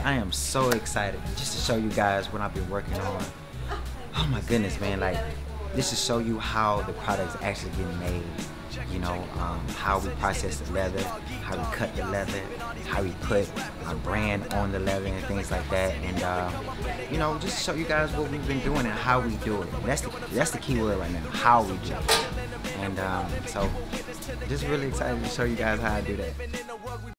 I am so excited just to show you guys what I've been working on. Oh my goodness, man, like, this to show you how the product's actually getting made. You know, how we process the leather, how we cut the leather, how we put our brand on the leather and things like that. And you know, just to show you guys what we've been doing and how we do it. That's the key word right now, how we do it. And so just really excited to show you guys how I do that.